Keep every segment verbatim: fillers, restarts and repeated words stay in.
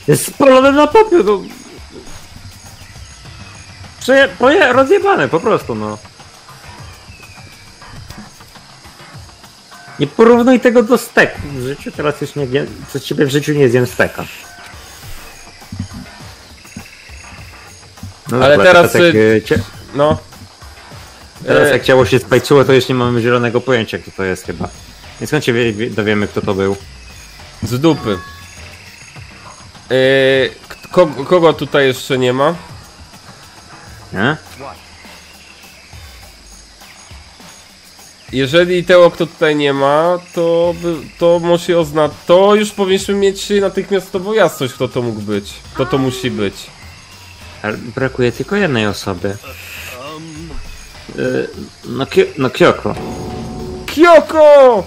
Jest spalone na popiół, no. Przeje... Poje... Rozjebane po prostu, no. Nie porównuj tego do steku. W życiu teraz już nie wiem, przez ciebie w życiu nie zjem steka. No ale dobra, teraz... teraz jak, cie... No. Teraz jak ciało się spajczyło, to już nie mamy zielonego pojęcia, kto to jest chyba. Więc skąd się wie, wie, dowiemy, kto to był? Z dupy. Yy, kogo, kogo tutaj jeszcze nie ma? Nie? Jeżeli tego, kto tutaj nie ma, to, by, to musi oznaczać... To już powinniśmy mieć natychmiastową jasność, kto to mógł być. Kto to musi być. Ale brakuje tylko jednej osoby. Yy, no, Ki no Kyoko. Kyoko!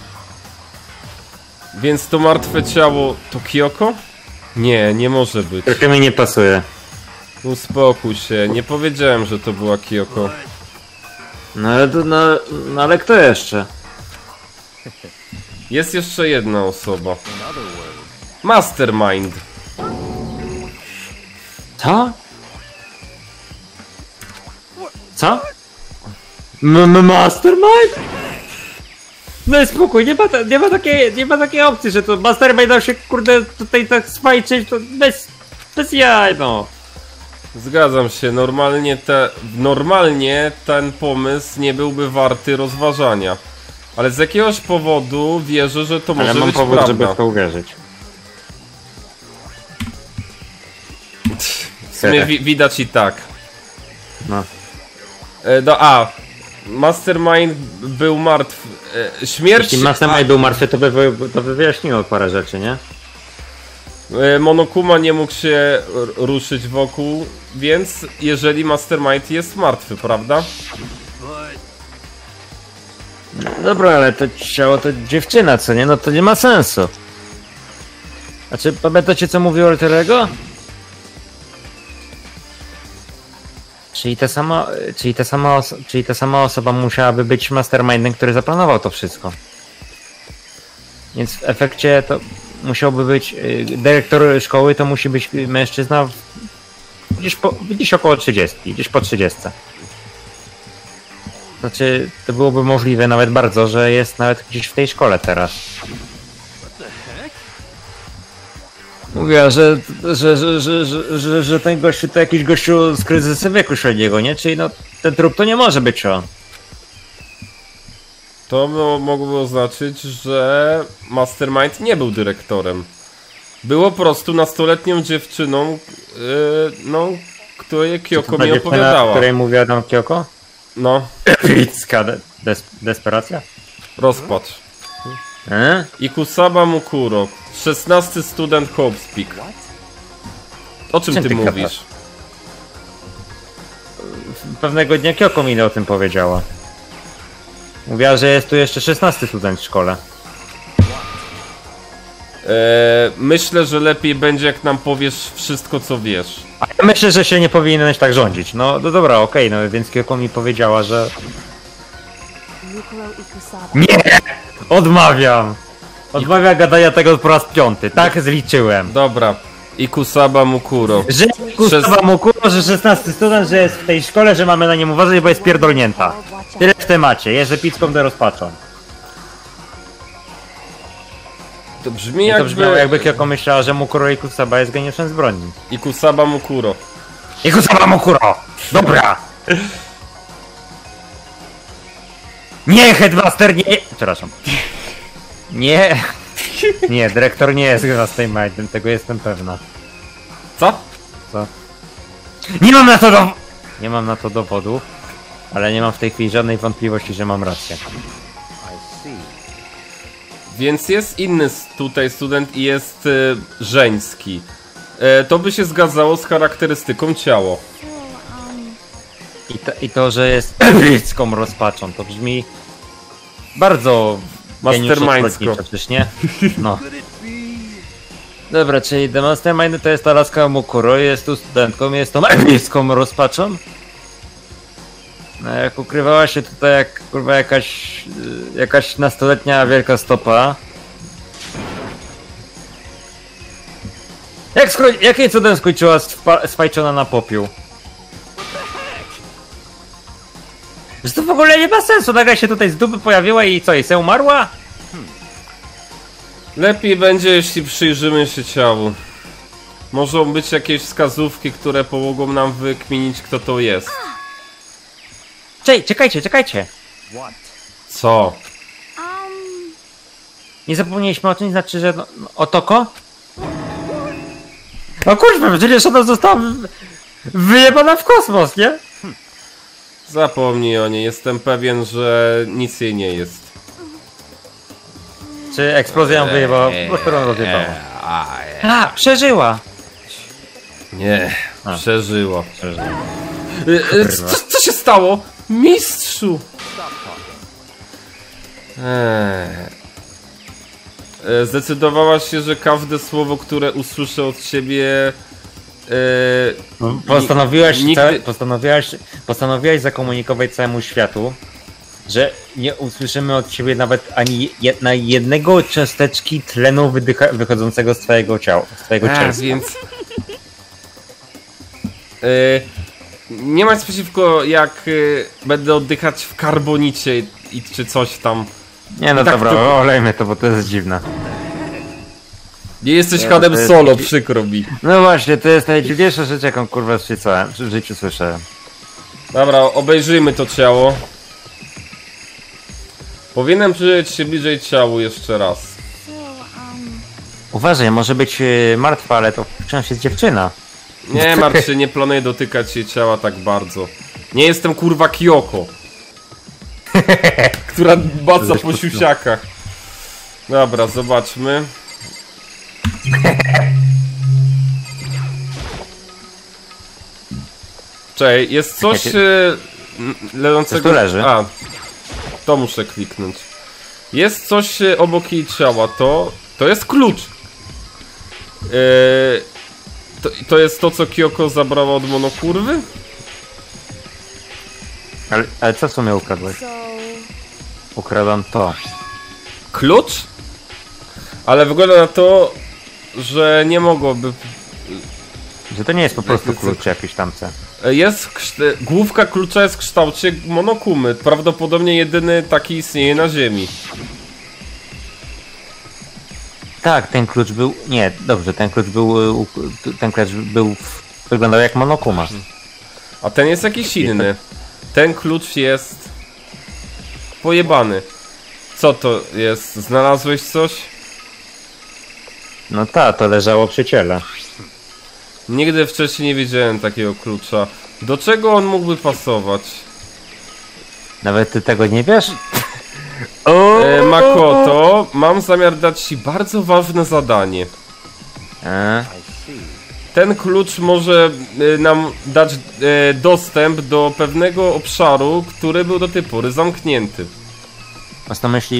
Więc to martwe ciało to Kyoko? Nie, nie może być. Trochę mi nie pasuje. Uspokój się, nie powiedziałem, że to była Kyoko. No ale, to, no, no ale kto jeszcze? Jest jeszcze jedna osoba. Mastermind. Co? Co? M Mastermind? No i spokój, nie ma, ta, nie, ma takiej, nie ma takiej opcji, że to Mastermind dał się kurde tutaj tak swajczyć, to bez, bez jaj, no. Zgadzam się, normalnie, te, normalnie ten pomysł nie byłby warty rozważania. Ale z jakiegoś powodu wierzę, że to może Ale mam być powód, prawda. żeby w to uwierzyć. W sumie wi widać i tak. No. E, do, a, Mastermind był martwy. E, śmierć... Jeśli Mastermind był martwy, to by, to by wyjaśniło parę rzeczy, nie? E, Monokuma nie mógł się ruszyć wokół, więc jeżeli Mastermind jest martwy, prawda? No dobra, ale to ciało to dziewczyna, co nie? No to nie ma sensu. Znaczy, pamiętacie co mówił Alterego? Czyli ta sama, czyli ta sama, czyli ta sama osoba musiałaby być mastermindem, który zaplanował to wszystko. Więc w efekcie to musiałby być dyrektor szkoły, to musi być mężczyzna gdzieś, po, gdzieś około trzydziestki, gdzieś po trzydziestce. Znaczy, to byłoby możliwe nawet bardzo, że jest nawet gdzieś w tej szkole teraz. Mówiła, że, że, że, że, że, że, że ten gościu to jakiś gościu z kryzysem wieku średniego, nie? Czyli no, ten trup to nie może być on. To no, mogłoby oznaczyć, że Mastermind nie był dyrektorem. Było po prostu nastoletnią dziewczyną, yy, no, której Kyoko mi opowiadała. Której mówiła tam Kyoko? No. Epicka de des desperacja? Rozpacz. E? Ikusaba Mukuro, szesnasty student Hopespeak. O czym, czym ty, ty mówisz? gadasz? Pewnego dnia Kyoko mi o tym powiedziała. Mówiła, że jest tu jeszcze szesnasty student w szkole. Eee, myślę, że lepiej będzie, jak nam powiesz wszystko, co wiesz. A ja myślę, że się nie powinieneś tak rządzić. No, no dobra, okej, okay, no więc Kyoko mi powiedziała, że... Nie! Odmawiam! Odmawia gadania tego po raz piąty, tak zliczyłem. Dobra, Ikusaba Mukuro. Że Ikusaba Mukuro, że szesnasty student, że jest w tej szkole, że mamy na nim uważać, bo jest pierdolnięta. Tyle w temacie, jeżdżę picką do rozpaczą. To brzmi I to jakby... brzmiało jakby Kyoko myślała, że Mukuro Ikusaba jest geniuszem zbrodni. Ikusaba Mukuro. Ikusaba Mukuro! Dobra! Nie, Headmaster, nie! Przepraszam. Nie. Nie, dyrektor nie jest mastermindem, tego jestem pewna. Co? Co? Nie mam na to do... Nie mam na to dowodu, ale nie mam w tej chwili żadnej wątpliwości, że mam rację. Więc jest inny tutaj student i jest y, żeński. E, to by się zgadzało z charakterystyką ciała. I to, i to że jest epicką rozpaczą, to brzmi bardzo mastermindsko, przecież nie? No. Dobra, czyli The Mastermind to jest ta laska Mukuro, jest tu studentką, jest tą epicką rozpaczą. No jak ukrywała się tutaj jak kurwa jakaś jakaś nastoletnia wielka stopa. Jak sko jakim cudem skończyła spajczona na popiół? Że to w ogóle nie ma sensu, nagle się tutaj z dupy pojawiła i co, i se umarła? Lepiej będzie, jeśli przyjrzymy się ciału. Mogą być jakieś wskazówki, które pomogą nam wykminić, kto to jest. Czej, czekajcie, czekajcie! Co? Nie zapomnieliśmy o tym, znaczy, że no, no, Otoko? No kurwa, przecież ona została wyjebana w kosmos, nie? Zapomnij o niej, jestem pewien, że nic jej nie jest. Czy eksplozja ją wyjebała? Po prostu ją rozjebała. A, przeżyła! Nie, A. przeżyło. Przeżyła. E, e, Co, co się stało? Mistrzu! Eee. E, Zdecydowałaś się, że każde słowo, które usłyszę od ciebie... E, Postanowiłaś, nigdy- ca- postanowiłaś, postanowiłaś zakomunikować całemu światu, że nie usłyszymy od ciebie nawet ani je, na jednego cząsteczki tlenu wydycha, wychodzącego z twojego ciała, z twojego A, cielska. więc... E, nie ma nic przeciwko, jak e, będę oddychać w karbonicie i czy coś tam. Nie no tak dobra, to- olejmy to, bo to jest dziwne. Nie jesteś Nie, Hadem to jest Solo, taki- przykro mi. No właśnie, to jest najdziwniejsza rzecz, jaką kurwa słyszałem, w życiu słyszałem. Dobra, obejrzyjmy to ciało. Powinienem przyjrzeć się bliżej ciału jeszcze raz. Uważaj, może być y, martwa, ale to wciąż jest dziewczyna. Nie martw się, nie planuję dotykać jej ciała tak bardzo. Nie jestem kurwa Kyoko, która baca po siusiakach. Dobra, zobaczmy. Cześć, jest coś Jakie- e, n- leżącego... Coś tu leży. A, to muszę kliknąć. Jest coś e, obok jej ciała, to... To jest klucz. E, to, to jest to, co Kyoko zabrała od monokurwy? Ale, ale co w sumie ukradłeś? Ukradłam to. Klucz? Ale wygląda na to, że nie mogłoby... Że to nie jest po prostu Jakie- klucz jakiś tamce. Jest w ksztę... Główka klucza jest w kształcie monokumy. Prawdopodobnie jedyny taki istnieje na Ziemi. Tak, ten klucz był... Nie, dobrze, ten klucz był... y, u- Ten klucz był... w- Wyglądał jak monokuma. A ten jest jakiś inny. Ten klucz jest... pojebany. Co to jest? Znalazłeś coś? No ta, to leżało przy ciele. Nigdy wcześniej nie widziałem takiego klucza. Do czego on mógłby pasować? Nawet ty tego nie wiesz? O! E, Makoto, mam zamiar dać ci bardzo ważne zadanie. E, Ten klucz może e, nam dać e, dostęp do pewnego obszaru, który był do tej pory zamknięty. masz na myśli...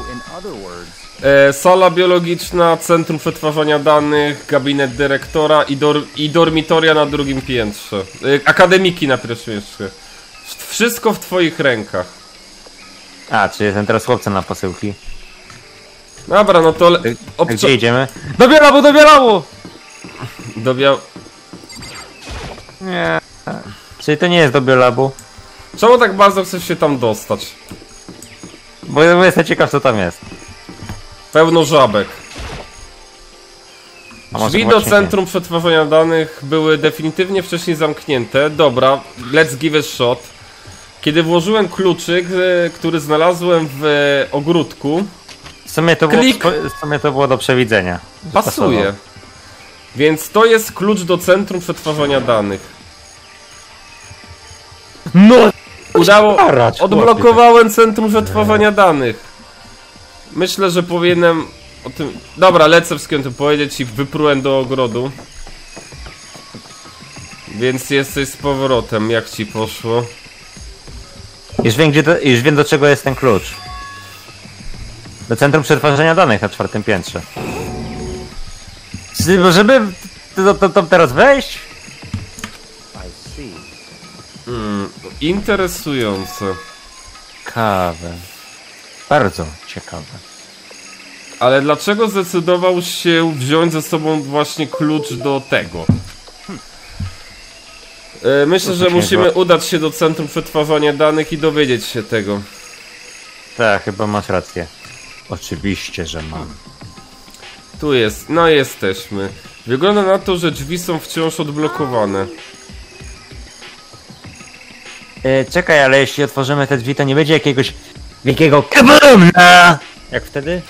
E, sala biologiczna, centrum przetwarzania danych, gabinet dyrektora i, dor i dormitoria na drugim piętrze. E, akademiki na pierwszym piętrze. Wszystko w twoich rękach. A, czy jestem teraz chłopcem na posyłki? Dobra, no to... le- A obczo- gdzie idziemy? Do Bielabu, do Bielabu! do bia- Nie. Czyli to nie jest do Bielabu? Czemu tak bardzo chcesz się tam dostać? Bo bo jestem ciekaw, co tam jest. Pełno żabek. A może Drzwi do właśnie centrum przetwarzania danych były definitywnie wcześniej zamknięte. Dobra, let's give a shot. Kiedy włożyłem kluczyk, e, który znalazłem w e, ogródku, W sumie to, było, Klik. w sumie to było do przewidzenia. pasuje. Pasował. Więc to jest klucz do centrum przetwarzania danych. No! Udało... Starać, Odblokowałem centrum przetwarzania danych. Myślę, że powinienem o tym... Dobra, lecę w skąd powiedzieć i wyprułem do ogrodu. Więc jesteś z powrotem, jak ci poszło? Już wiem, gdzie to, już wiem, do czego jest ten klucz. Do centrum przetwarzania danych na czwartym piętrze. Czy- Żeby to, to, to teraz wejść? Hmm, interesujące. Ciekawe. Bardzo ciekawe. Ale dlaczego zdecydował się wziąć ze sobą właśnie klucz do tego? E, myślę, że musimy udać się do Centrum Przetwarzania Danych i dowiedzieć się tego. Tak, chyba masz rację. Oczywiście, że mam. Tu jest, no jesteśmy. Wygląda na to, że drzwi są wciąż odblokowane. E, czekaj, ale jeśli otworzymy te drzwi, to nie będzie jakiegoś wielkiego kabumna! Jak wtedy?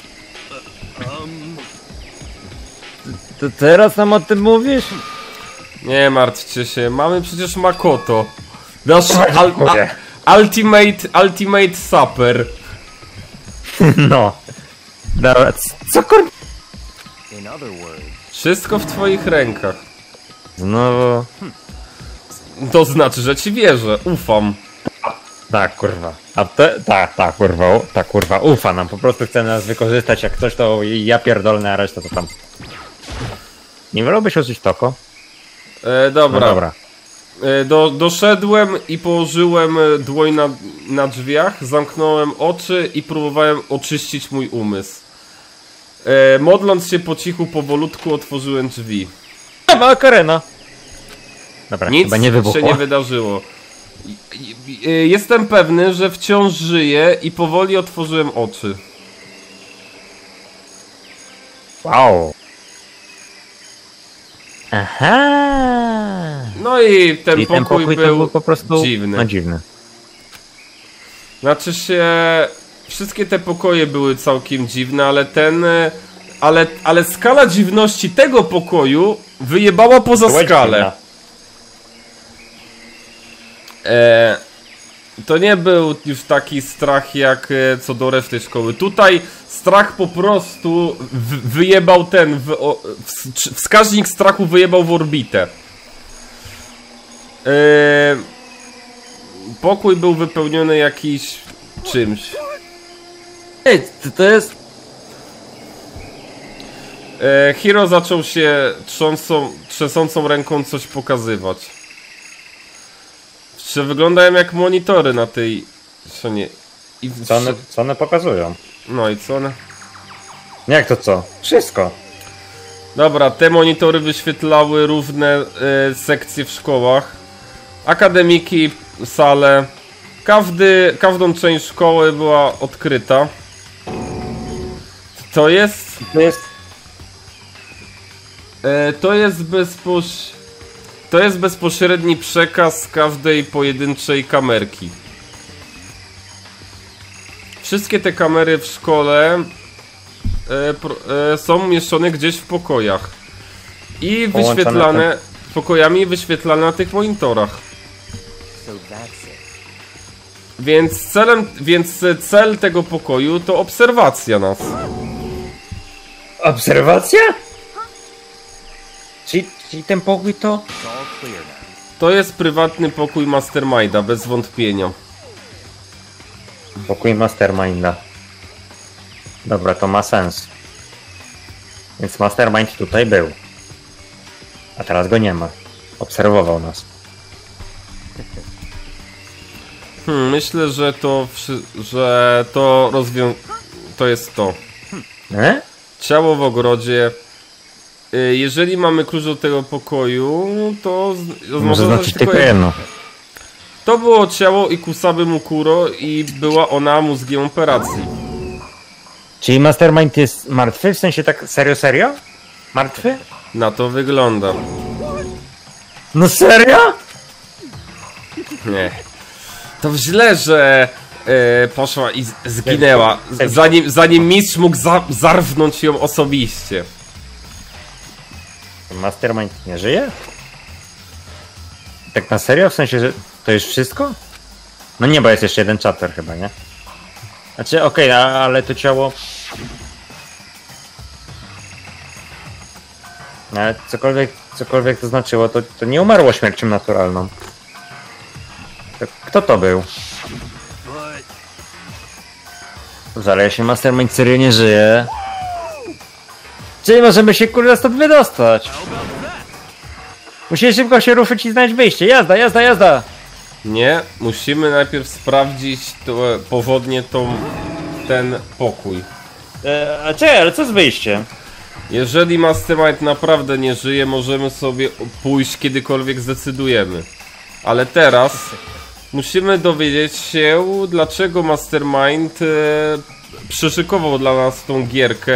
To teraz nam o tym mówisz? Nie martwcie się, mamy przecież Makoto. Nasz al a, ultimate, ultimate Supper. No. Dobra, co kur... Wszystko w twoich rękach. Znowu... To znaczy, że ci wierzę, ufam. Tak, kurwa. A te... Tak, tak, kurwa, tak, kurwa, ufa nam. Po prostu chce nas wykorzystać, jak ktoś to ja pierdolę, a reszta to tam... Nie wolałbyś użyć toko? E, dobra. No dobra. E, do, doszedłem i położyłem dłoń na, na drzwiach, zamknąłem oczy i próbowałem oczyścić mój umysł. E, modląc się po cichu, powolutku otworzyłem drzwi. Ma karena. Dobra, nic chyba nie wybuchło. się nie wydarzyło. I, i, i, jestem pewny, że wciąż żyję i powoli otworzyłem oczy. Wow. Aha. No i ten, I pokój, ten pokój był, był po prostu dziwny. No, dziwny. Znaczy się... Wszystkie te pokoje były całkiem dziwne, ale ten... Ale, ale skala dziwności tego pokoju wyjebała poza Była skalę. dziwna. E, to nie był już taki strach jak e, co do reszty szkoły. Tutaj strach po prostu w, wyjebał ten... W, o, w, wskaźnik strachu wyjebał w orbitę. E, pokój był wypełniony jakiś czymś. Ej, to, to jest... E, Hiro zaczął się trząsą, trzęsącą ręką coś pokazywać. Czy wyglądają jak monitory na tej... Co nie... I... Co one, co one pokazują? No i co one... Jak to co? Wszystko. Dobra, te monitory wyświetlały różne e, sekcje w szkołach. Akademiki, sale. Każdy, każdą część szkoły była odkryta. To jest... To jest... E, to jest bezpoś... To jest bezpośredni przekaz każdej pojedynczej kamerki. Wszystkie te kamery w szkole e, pro, e, są umieszczone gdzieś w pokojach. I wyświetlane pokojami wyświetlane na tych monitorach. Więc celem, więc cel tego pokoju to obserwacja nas. Obserwacja? Czyli, czyli ten pokój to... To jest prywatny pokój Masterminda, bez wątpienia. Pokój Masterminda. Dobra, to ma sens. Więc Mastermind tutaj był. A teraz go nie ma. Obserwował nas. Hmm, myślę, że to, że to rozwią... To jest to. E? Ciało w ogrodzie. Jeżeli mamy klucz do tego pokoju, to... Może znaczyć tylko jedno. To było ciało Ikusaby Mukuro i była ona mózgiem operacji. Czyli Mastermind jest martwy? W sensie tak serio, serio? Martwy? Na to wygląda. No serio? Nie. To źle, że e, poszła i z, zginęła, zanim, zanim mistrz mógł za, zarwnąć ją osobiście. Mastermind nie żyje? Tak na serio? W sensie, że to już wszystko? No nie, bo jest jeszcze jeden chapter chyba, nie? Znaczy, okej, okay, ale to ciało... Ale cokolwiek, cokolwiek to znaczyło, to, to nie umarło śmiercią naturalną. To kto to był? Zaleje się, Mastermind serio nie żyje. Czyli możemy się kurde stąd wydostać. Musimy szybko się ruszyć i znaleźć wyjście. Jazda, jazda, jazda! Nie, musimy najpierw sprawdzić to, powodnie tą, ten pokój. E, a czekaj, ale co z wyjściem? Jeżeli Mastermind naprawdę nie żyje, możemy sobie pójść kiedykolwiek zdecydujemy. Ale teraz musimy dowiedzieć się, dlaczego Mastermind e, przyszykował dla nas tą gierkę.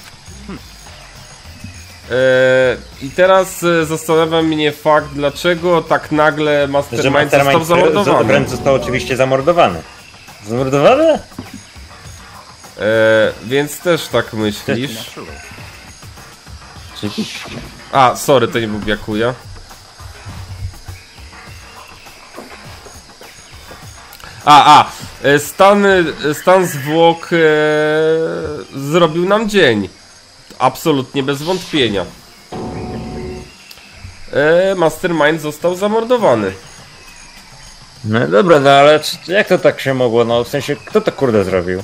E, I teraz e, zastanawia mnie fakt, dlaczego tak nagle Mastermind, Mastermind został zamordowany. Wręcz został oczywiście zamordowany. Zamordowany? E, więc też tak myślisz. Oczywiście. A, sorry, to nie był Byakuya. A, a, e, stan, stan zwłok e, zrobił nam dzień. Absolutnie bez wątpienia. E, Mastermind został zamordowany. No dobra, no ale czy- jak to tak się mogło? No w sensie, kto to kurde zrobił?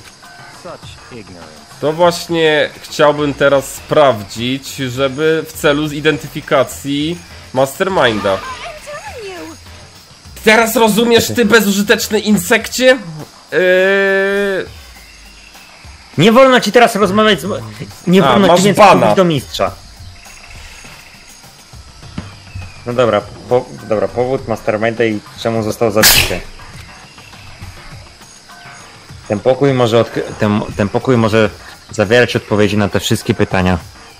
To właśnie chciałbym teraz sprawdzić, żeby w celu zidentyfikacji Masterminda. Teraz rozumiesz, ty bezużyteczny insekcie? Yy... Nie wolno ci teraz rozmawiać z... Nie A, wolno masz ci więcej bana. mówić do mistrza. No dobra, po, dobra, powód Masterminda i czemu został zabity. Ten pokój może odkry... ten, ten pokój może zawierać odpowiedzi na te wszystkie pytania.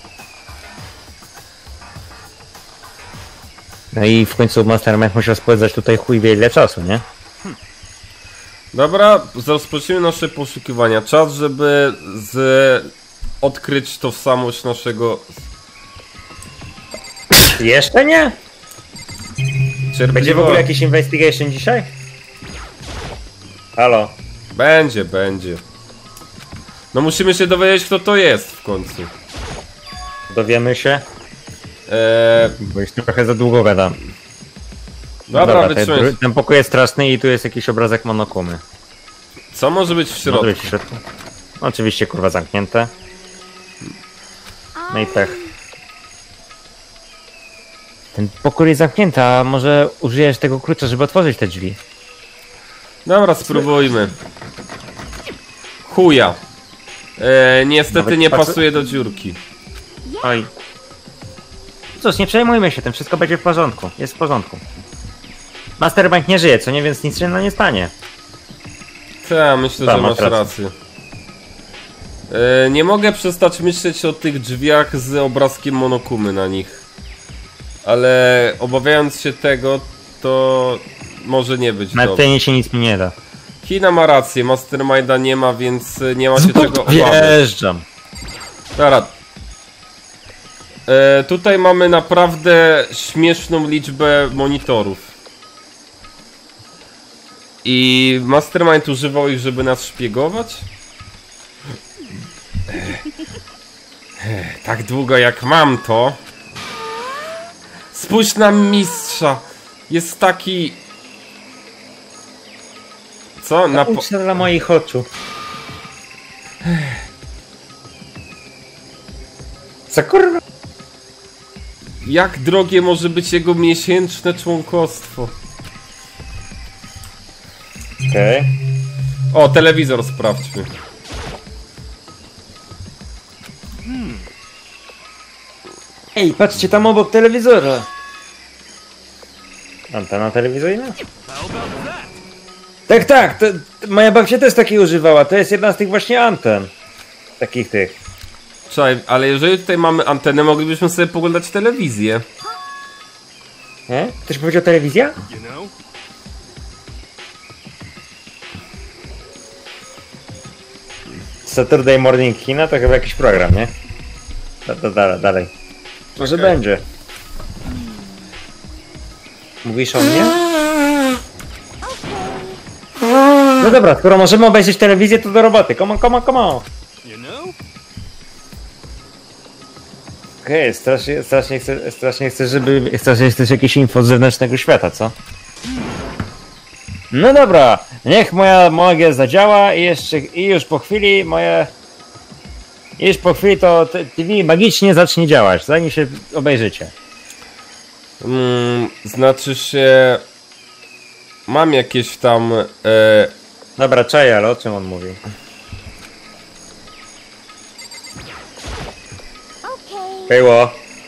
No i w końcu Mastermind musiał spędzać tutaj chuj wie ile czasu, nie? Dobra, rozpocznijmy nasze poszukiwania. Czas, żeby z... odkryć tożsamość naszego... Jeszcze nie? Cierpliwo... Będzie w ogóle jakiś investigation dzisiaj? Halo? Będzie, będzie. No musimy się dowiedzieć, kto to jest w końcu. Dowiemy się? Eee, Bo już trochę za długo gadam. dobra, Dobra, ten, wytrzymaj. ten pokój jest straszny i tu jest jakiś obrazek Monokumy. Co może być w Może środku? być w środku. Oczywiście kurwa zamknięte. No i pech. Ten pokój jest zamknięty, a może użyjesz tego klucza, żeby otworzyć te drzwi? Dobra, spróbujmy. Chuja. Eee, niestety Nawet nie patrzy- pasuje do dziurki. Oj. Cóż, nie przejmujmy się tym, wszystko będzie w porządku. Jest w porządku. Mastermind nie żyje, co nie, więc nic się na nie stanie. Tak, myślę, Ta, że masz masz rację. rację. Eee, nie mogę przestać myśleć o tych drzwiach z obrazkiem Monokumy na nich. Ale obawiając się tego, to może nie być Na dobrze. tej się nic mi nie da. Hina ma rację, Masterminda nie ma, więc nie ma się czego obawiać. Wjeżdżam. Dobra. E, tutaj mamy naprawdę śmieszną liczbę monitorów. I Mastermind używał ich, żeby nas szpiegować? Ech, tak długo jak mam to... Spójrz na mistrza! Jest taki... Co? Na po... Uczę dla moich oczu. Co kurwa? Jak drogie może być jego miesięczne członkostwo? Okej. Okay. O, telewizor sprawdźmy. Ej, patrzcie tam obok telewizora. Antena telewizyjna? Tak, tak, to, to moja babcia też takiej używała, to jest jedna z tych właśnie anten. Takich tych. Czekaj, ale jeżeli tutaj mamy antenę, moglibyśmy sobie poglądać telewizję. Nie? Ktoś powiedział telewizja? Saturday Morning Kina to chyba jakiś program, nie? Da, da, da, dalej. Może Okej. będzie. Mówisz o mnie? No dobra, skoro możemy obejrzeć telewizję, to do roboty. Come on, come on, come on. Okej, okay, strasznie, strasznie chcę, strasznie chcę, żeby... Strasznie chcesz jakieś info z zewnętrznego świata, co? No dobra, niech moja magia zadziała i jeszcze, i już po chwili moje... I już po chwili to T V magicznie zacznie działać, zanim się obejrzycie. Mm, znaczy się... Mam jakieś tam... E... Dobra, czaj, ale o czym on mówi? Było.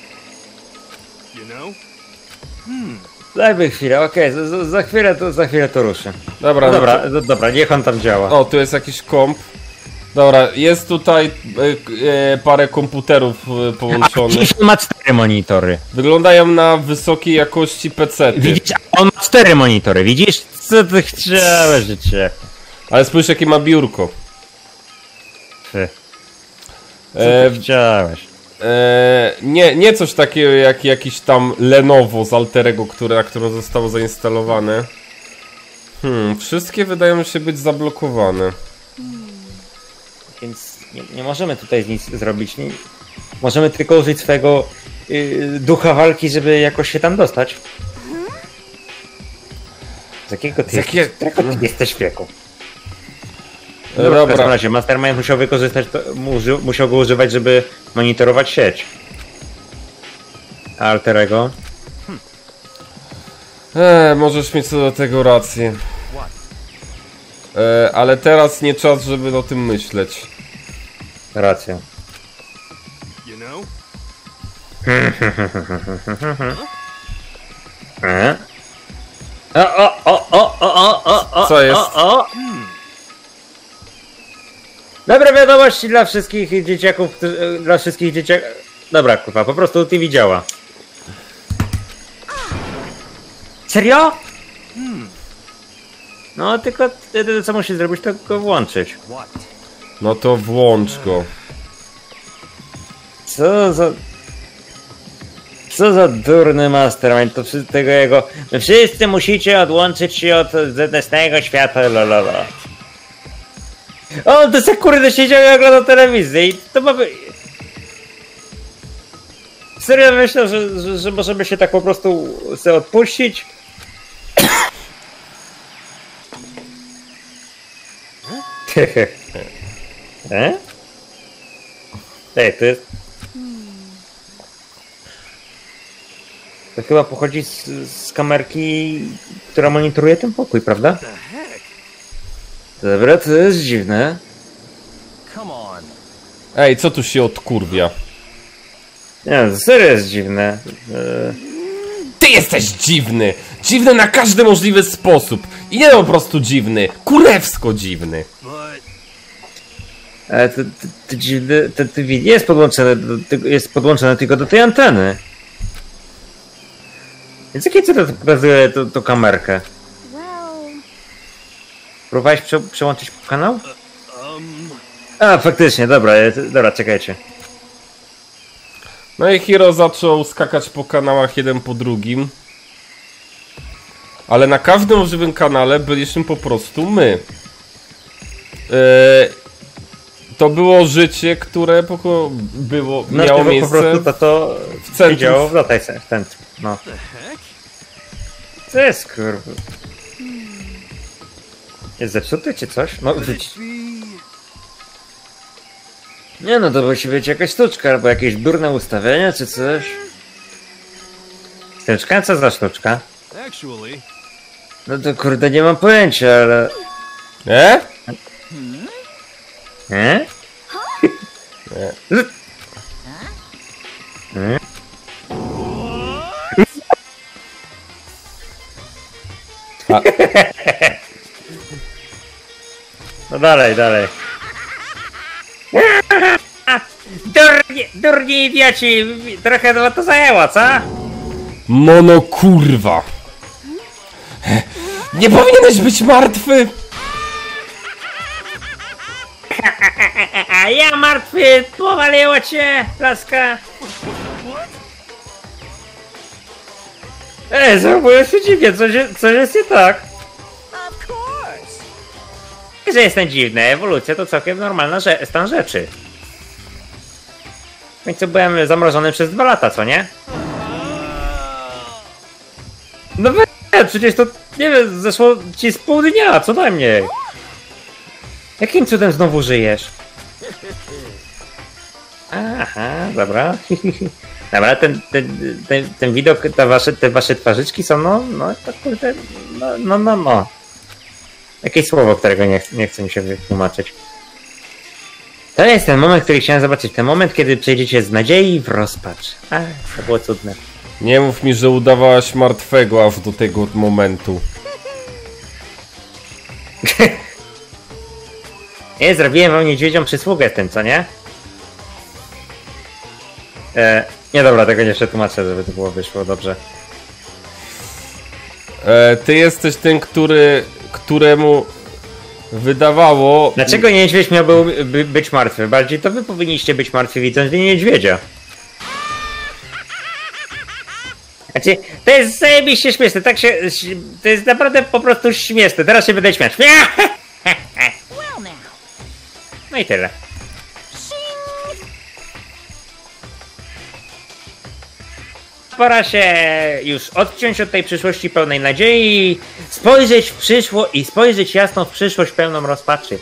Dajmy chwilę, okej, okay. za, za chwilę to za chwilę to ruszy. Dobra, no no dobra, to... no dobra, niech on tam działa. O, tu jest jakiś komp. Dobra, jest tutaj e, e, parę komputerów e, połączonych. On ma cztery monitory. Wyglądają na wysokiej jakości pecety. Widzisz, on ma cztery monitory, widzisz? Co ty chciałeś, życie? Ale spójrz, jakie ma biurko. Ty. Co E, ty chciałeś? e, nie, nie coś takiego jak jakiś tam Lenovo z Alterego, które, na które zostało zainstalowane. Hmm, wszystkie wydają się być zablokowane. Więc nie, nie możemy tutaj nic zrobić. Nie, możemy tylko użyć swojego yy, ducha walki, żeby jakoś się tam dostać. Z jakiego ty, Z jakie... jesteś, jakiego ty jesteś wieku? E, Dobra, dobra. w każdym razie Mastermind musiał wykorzystać to, uży, musiał go używać, żeby monitorować sieć. A Alterego? Eee, możesz mieć co do tego rację. Eee, ale teraz nie czas, żeby o tym myśleć. Racja. E? O, o, o, o, o, o, o, Co jest? O, o. Dobre wiadomości dla wszystkich dzieciaków, którzy, dla wszystkich dzieciaków. Dobra, kurwa, po prostu T V działa. Serio? No, tylko jedyne co musi zrobić, to go włączyć. No to włącz go. Co za... Co za durny mastermind, to wszystko tego jego... Wszyscy musicie odłączyć się od zewnętrznego świata, lololo. On to se kurde siedział i oglądał telewizję i to ma by... Serio myślę, że, że, że możemy się tak po prostu sobie odpuścić? E? Ej, to jest... To chyba pochodzi z, z kamerki, która monitoruje ten pokój, prawda? Dobra, to jest dziwne. Ej, co tu się odkurwia? Nie, to serio jest dziwne. E... Ty jesteś dziwny! Dziwny na każdy możliwy sposób! I nie po prostu dziwny, kurewsko dziwny! Ale to, to, to dziwne, to T V nie jest podłączone, do, jest podłączone tylko do tej anteny. Więc jakie co to pokazuje tą, tą kamerkę? Próbowałeś prze, przełączyć kanał? A, faktycznie, dobra, dobra, czekajcie. No i Hiro zaczął skakać po kanałach jeden po drugim. Ale na każdym możliwym kanale byliśmy po prostu my. Eee, to było życie, które po, było, No, miało po miejsce prostu to, to w centrum. działo w tutaj, w centrum. No. Co jest, kurwa? Jest zepsuty czy coś? No, nie no, to musi być jakaś sztuczka, albo jakieś durne ustawienia, czy coś. Sztuczka? Co za sztuczka? No to kurde, nie mam pojęcia, ale... E? E? Nie. E? A. No dalej, dalej. Durni, durni idioci, trochę to zajęło, co? Mono kurwa! Nie powinieneś być martwy! A ja martwy, powaliło cię, laska. Ej, zachowuję się dziwnie, coś, coś jest nie tak. Że jestem dziwny, ewolucja to całkiem normalna rze stan rzeczy. W końcu byłem zamrożony przez dwa lata, co nie? No we, przecież to, nie wiem, zeszło ci z pół dnia, co najmniej. Jakim cudem znowu żyjesz? Aha, dobra. Dobra, ten, ten, ten, ten widok, te wasze, te wasze twarzyczki są, no, no, to kurde, no, no, no, no. Jakieś słowo, którego nie, nie chce mi się wytłumaczyć. To jest ten moment, który chciałem zobaczyć. Ten moment, kiedy przejdziecie z nadziei w rozpacz. A, to było cudne. Nie mów mi, że udawałaś martwego aż do tego momentu. Nie, zrobiłem wam niedźwiedzią przysługę z tym, co nie? E, nie dobra, tego nie przetłumaczę, żeby to było wyszło dobrze. E, ty jesteś ten, który, któremu wydawało... Dlaczego niedźwiedź miałby by być martwy? Bardziej to wy powinniście być martwi, widząc niedźwiedzia. Znaczy, to jest zajebiście śmieszne, tak się... To jest naprawdę po prostu śmieszne, teraz się będę śmiać. No i tyle. Pora się już odciąć od tej przyszłości pełnej nadziei, spojrzeć w przyszłość i spojrzeć jasno w przyszłość pełną rozpaczy.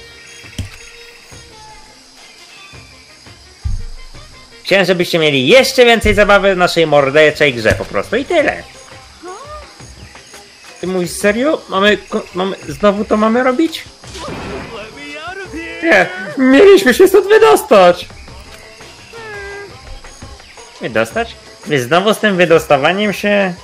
Chciałem, żebyście mieli jeszcze więcej zabawy w naszej morderczej grze po prostu i tyle. Ty mówisz serio? Mamy, mamy znowu to mamy robić? Nie, mieliśmy się stąd wydostać. Wydostać? Wy znowu z tym wydostawaniem się...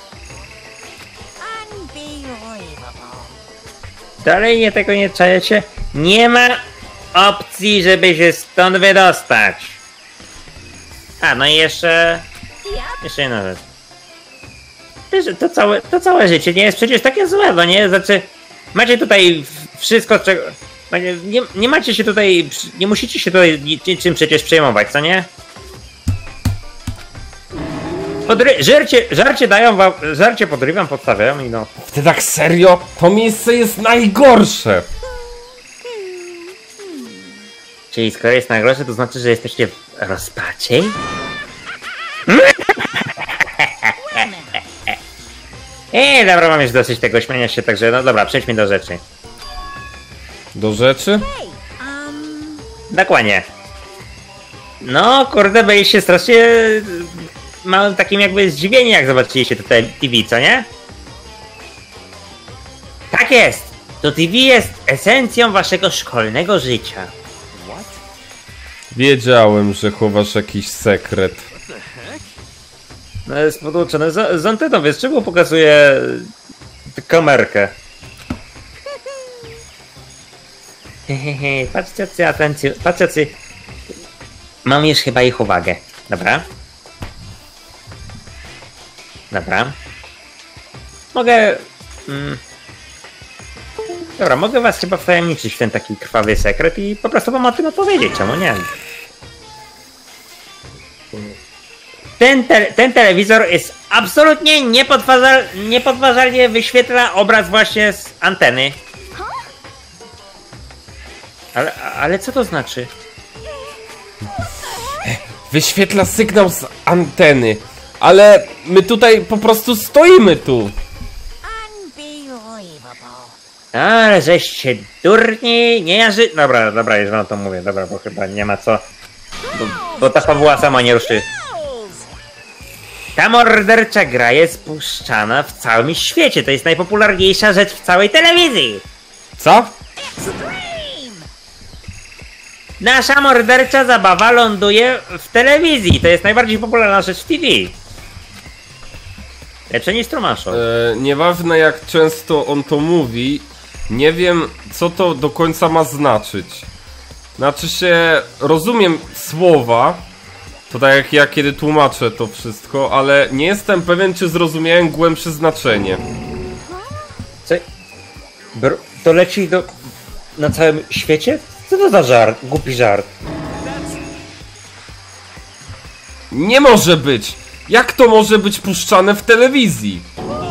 Dalej nie tego nie czajecie? Nie ma opcji, żeby się stąd wydostać. A, no i jeszcze... Jeszcze jedna rzecz. To całe, to całe życie nie jest przecież takie złe, no nie? Znaczy, macie tutaj wszystko, czego... Nie, nie macie się tutaj... Nie musicie się tutaj niczym przecież przejmować, co nie? Podry żarcie, żarcie dają wam, żarcie podrywam, podstawiają i no. Ty tak serio? To miejsce jest najgorsze! Czyli skoro jest najgorsze, to znaczy, że jesteście w rozpaczy? Eee, dobra, mam już dosyć tego śmiania się, także no dobra, przejdźmy do rzeczy. Do rzeczy? Dokładnie. No, kurde, byliście strasznie... Małym takim jakby zdziwieniem, jak zobaczyliście to T V, co nie? Tak jest! To T V jest esencją waszego szkolnego życia. Wiedziałem, że chowasz jakiś sekret. No jest podłączone z, z anteną, więc czemu pokazuje kamerkę? Hehehe, patrzcie jacy atencją, patrzcie jacy... Mam już chyba ich uwagę, dobra? Dobra. Mogę... Mm, dobra, mogę was chyba wtajemniczyć w ten taki krwawy sekret i po prostu wam o tym opowiedzieć, czemu nie? Ten, te, ten telewizor jest absolutnie niepodważal, niepodważalnie wyświetla obraz właśnie z anteny. Ale, ale co to znaczy? Wyświetla sygnał z anteny. Ale my tutaj po prostu stoimy tu. Ale żeście durni, nie jarzy... Dobra, dobra, już wam to mówię, dobra, bo chyba nie ma co... Bo, bo ta fabuła sama nie ruszy. Ta mordercza gra jest puszczana w całym świecie, to jest najpopularniejsza rzecz w całej telewizji. Co? Nasza mordercza zabawa ląduje w telewizji, to jest najbardziej popularna rzecz w T V. Lepsze niż Trumaszo. E, nieważne jak często on to mówi, nie wiem co to do końca ma znaczyć. Znaczy się, rozumiem słowa, to tak jak ja kiedy tłumaczę to wszystko, ale nie jestem pewien czy zrozumiałem głębsze znaczenie. Co? Br to leci do... na całym świecie? Co to za żart? Głupi żart. Nie może być! Jak to może być puszczane w telewizji?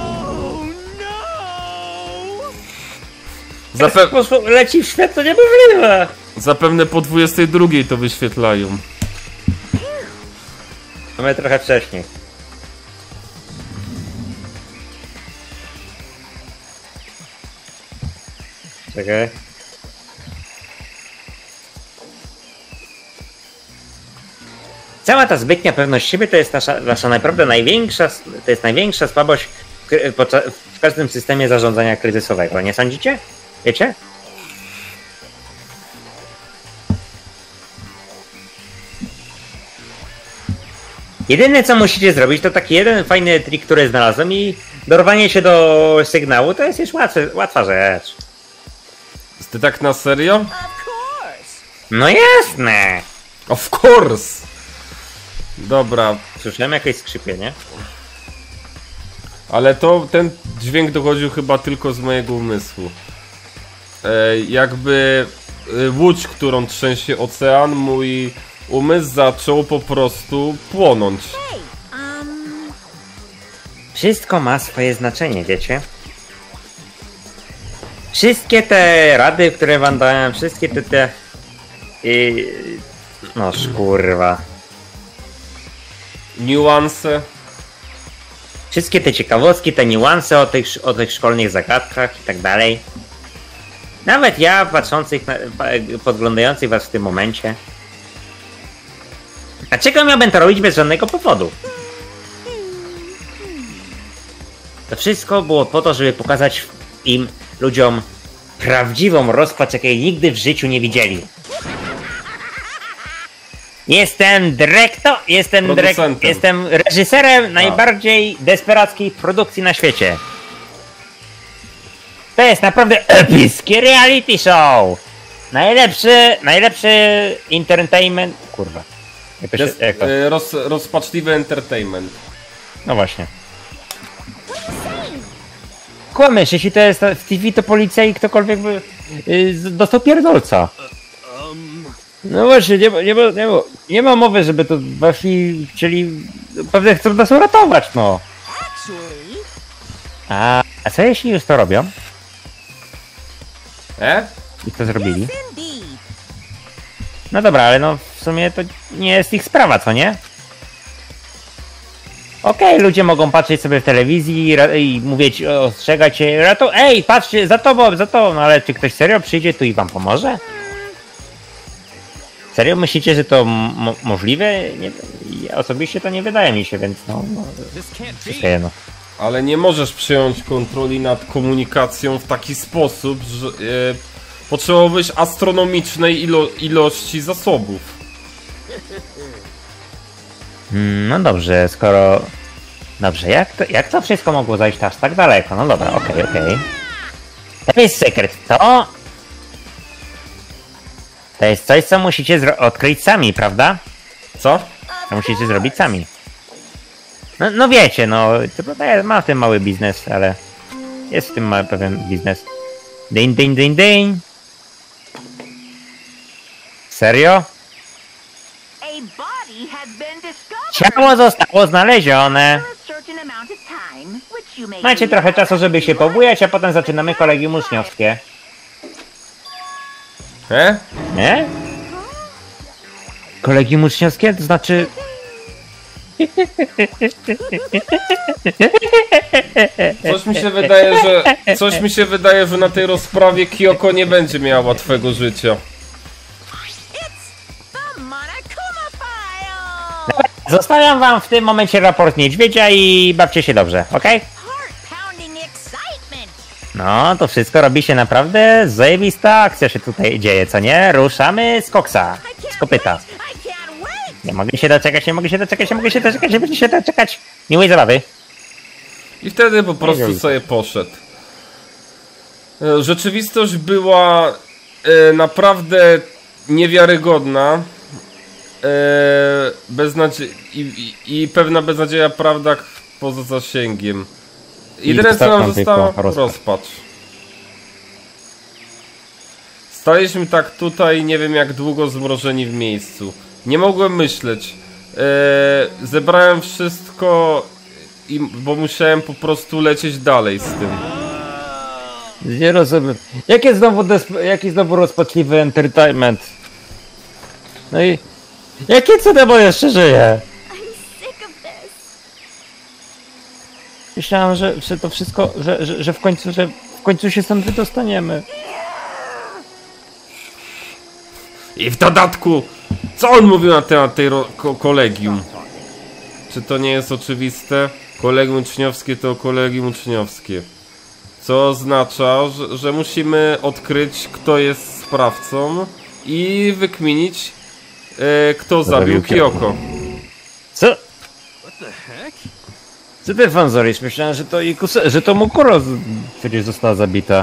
Zape leci w świat, to niemożliwe! Zapewne po dwudziestej drugiej to wyświetlają. Mamy trochę wcześniej. Czekaj. Cała ta zbytnia pewność siebie to jest nasza, nasza naprawdę największa, to jest największa słabość w, w każdym systemie zarządzania kryzysowego, nie sądzicie? Wiecie? Jedyne co musicie zrobić to taki jeden fajny trik, który znalazłem i dorwanie się do sygnału to jest już łatwy, łatwa rzecz. Ty tak na serio? No jasne! Of course! Dobra. Słyszałem jakieś skrzypienie. Ale to ten dźwięk dochodził chyba tylko z mojego umysłu. E, jakby e, łódź, którą trzęsie ocean, mój umysł zaczął po prostu płonąć. Wszystko ma swoje znaczenie, wiecie? Wszystkie te rady, które wam dałem, wszystkie te te... Yy, no szkurwa. Niuanse. Wszystkie te ciekawostki, te niuanse o tych, o tych szkolnych zagadkach i tak dalej. Nawet ja, patrzących, na, podglądających was w tym momencie. A czego miałbym to robić bez żadnego powodu? To wszystko było po to, żeby pokazać im, ludziom, prawdziwą rozpacz, jakiej nigdy w życiu nie widzieli. Jestem dyrektor, jestem dyrektor, jestem reżyserem A. najbardziej desperackiej produkcji na świecie. To jest naprawdę epickie reality show! Najlepszy, najlepszy entertainment... Kurwa. Jak to się, Des, jak to? Roz, rozpaczliwy entertainment. No właśnie. Kłamiesz, jeśli to jest w T V, to policja i ktokolwiek by yy, dostał pierdolca. No właśnie, nie ma, nie ma, nie ma, nie ma mowy, żeby to wasi chcieli, pewnie chcą nas uratować, no. A, a co jeśli już to robią? E? I to zrobili? No dobra, ale no w sumie to nie jest ich sprawa, co nie? Okej, okay, ludzie mogą patrzeć sobie w telewizji i, i mówić, ostrzegać się, rato, ej, patrzcie, za tobą, za tobą, no ale czy ktoś serio przyjdzie tu i wam pomoże? Serio myślicie, że to mo możliwe? Nie, ja osobiście to nie wydaje mi się, więc no... no wszystko jedno. Ale nie możesz przejąć kontroli nad komunikacją w taki sposób, że e, potrzebowałbyś astronomicznej ilo ilości zasobów. No dobrze, skoro... Dobrze, jak to, jak to wszystko mogło zajść aż tak daleko? No dobra, okej, okay, okej. Okay. To jest sekret, to... To jest coś, co musicie odkryć sami, prawda? Co? To musicie zrobić sami. No, no wiecie, no, to prawda, ja mam w tym mały biznes, ale jest w tym mały pewien biznes. Ding, ding, ding, ding. Serio? Ciało zostało znalezione. Macie trochę czasu, żeby się pobujać, a potem zaczynamy kolegium uczniowskie. E? Nie? Kolegium uczniowskie? To znaczy... Coś mi się wydaje, że... Coś mi się wydaje, że na tej rozprawie Kyoko nie będzie miała łatwego życia. Zostawiam wam w tym momencie raport niedźwiedzia i bawcie się dobrze, okej? Okay? No, to wszystko robi się naprawdę zajebista akcja się tutaj dzieje, co nie? Ruszamy z koksa, z kopyta. Nie mogę się doczekać, nie mogę się doczekać, nie mogę się doczekać, nie mogę się doczekać. Miłej zabawy. I wtedy po prostu sobie poszedł. Rzeczywistość była e, naprawdę niewiarygodna. E, beznadzie i, i, I pewna beznadzieja prawda poza zasięgiem. Jedyne co nam zostało, rozpacz. Staliśmy tak tutaj, nie wiem jak długo, zmrożeni w miejscu. Nie mogłem myśleć. Eee, zebrałem wszystko, i, bo musiałem po prostu lecieć dalej z tym. Nie rozumiem. Jaki znowu, jaki znowu rozpaczliwy entertainment? No i... Jakie cuda, bo jeszcze żyje? Myślałem, że, że to wszystko, że, że, że w końcu, że w końcu się stąd wydostaniemy. I w dodatku, co on mówił na temat tej ko kolegium? Czy to nie jest oczywiste? Kolegium uczniowskie to kolegium uczniowskie. Co oznacza, że, że musimy odkryć, kto jest sprawcą i wykminić, e, kto zabił Kyoko. Co? Co ty, Fanzoris? Myślałem, że to Ikuse, że to Mukuro z- przecież została zabita.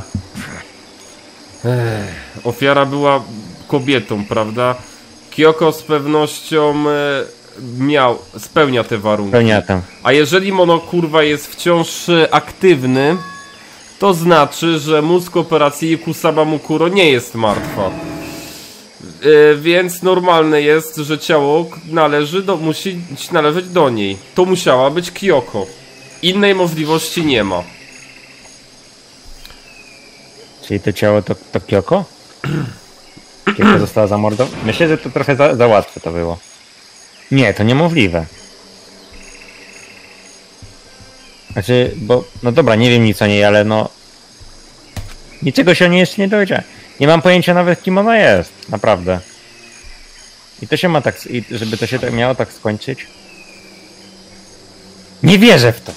Ofiara była kobietą, prawda? Kyoko z pewnością e, miał, spełnia te warunki. Pełnia tam. A jeżeli Monokurwa jest wciąż e, aktywny, to znaczy, że mózg operacji Kusama Mukuro nie jest martwa. E, więc normalne jest, że ciało należy do, musi należeć do niej. To musiała być Kyoko. Innej możliwości nie ma. Czyli to ciało to, to Kyoko? Kyoko została zamordowana? Myślę, że to trochę za, za łatwe to było. Nie, to niemożliwe. Znaczy, bo... No dobra, nie wiem nic o niej, ale no... Niczego się o niej jeszcze nie dowiedziałem. Nie mam pojęcia nawet, kim ona jest. Naprawdę. I to się ma tak... I żeby to się tak miało tak skończyć? Nie wierzę w to!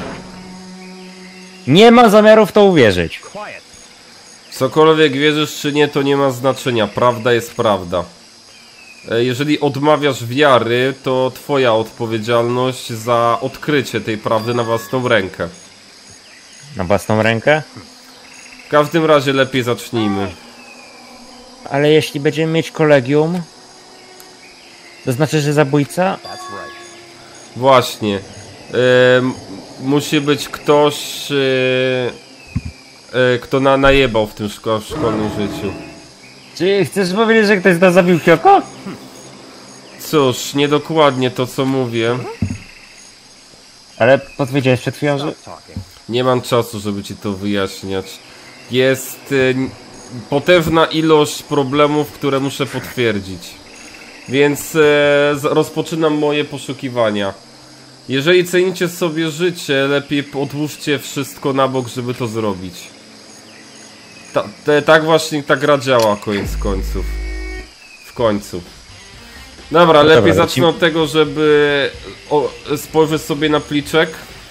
Nie mam zamiaru w to uwierzyć. Cokolwiek wierzysz czy nie, to nie ma znaczenia. Prawda jest prawda. E, Jeżeli odmawiasz wiary, to twoja odpowiedzialność za odkrycie tej prawdy na własną rękę. Na własną rękę? W każdym razie lepiej zacznijmy. Ale jeśli będziemy mieć kolegium, to znaczy, że zabójca? Właśnie. E, m- musi być ktoś, e, e, kto na, najebał w tym szko szkolnym życiu. Czy chcesz powiedzieć, że ktoś nas zabił Kyoko? Cóż, niedokładnie to co mówię. Ale powiedziałeś przed chwilą, że... Nie mam czasu, żeby ci to wyjaśniać. Jest e, n- potężna ilość problemów, które muszę potwierdzić. Więc e, z- rozpoczynam moje poszukiwania. Jeżeli cenicie sobie życie, lepiej odłóżcie wszystko na bok, żeby to zrobić. Ta, te, tak właśnie ta gra działa, koniec końców. W końcu. Dobra, No lepiej dobra, zacznę od tego, żeby o, spojrzeć sobie na pliczek.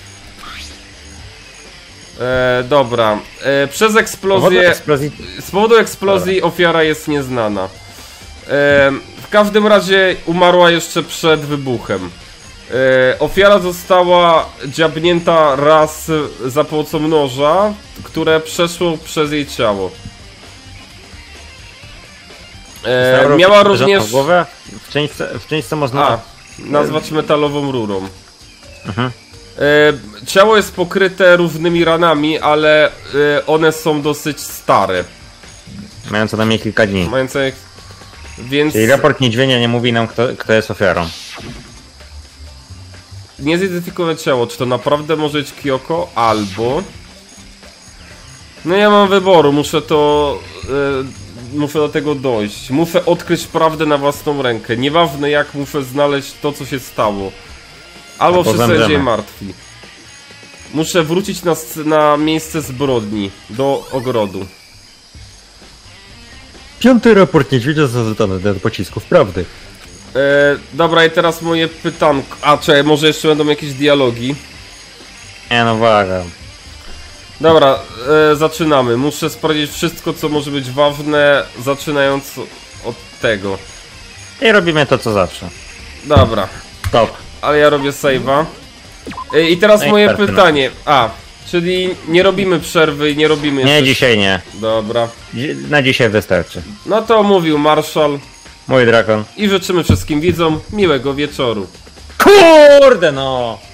E, dobra, e, przez Powodu eksplozję... eksplozji... Z powodu eksplozji ofiara jest nieznana. E, w każdym razie umarła jeszcze przed wybuchem. E, ofiara została dziabnięta raz za pomocą noża, które przeszło przez jej ciało. E, miała również... Głowę w części, w części co można... A, nazwać metalową rurą. Mhm. E, ciało jest pokryte różnymi ranami, ale e, one są dosyć stare. Mają co najmniej kilka dni. Mające... Więc Czyli raport niedźwiedzia nie mówi nam, kto, kto jest ofiarą. nie zidentyfikowane ciało, czy to naprawdę może być Kyoko, albo... No ja mam wyboru, muszę to... E, muszę do tego dojść. Muszę odkryć prawdę na własną rękę. Nieważne jak, muszę znaleźć to, co się stało. Albo Albo wszyscy zemrzemy. będzie martwi. Muszę wrócić na, sc- na miejsce zbrodni, do ogrodu. Piąty raport niedźwiedzia zazytany do pocisków prawdy. E, dobra, i teraz moje pytanko. A, czekaj, może jeszcze będą jakieś dialogi. Nie no, uwaga. Dobra, e, zaczynamy. Muszę sprawdzić wszystko, co może być ważne, zaczynając od tego. I robimy to, co zawsze. Dobra, Stop. ale ja robię save'a. E, I teraz No i moje starczy, pytanie. A, czyli nie robimy przerwy i nie robimy Nie, jeszcze... dzisiaj nie. Dobra. Dzi- Na dzisiaj wystarczy. No to mówił Marshall Mój drakon. i życzymy wszystkim widzom miłego wieczoru. Kurde no!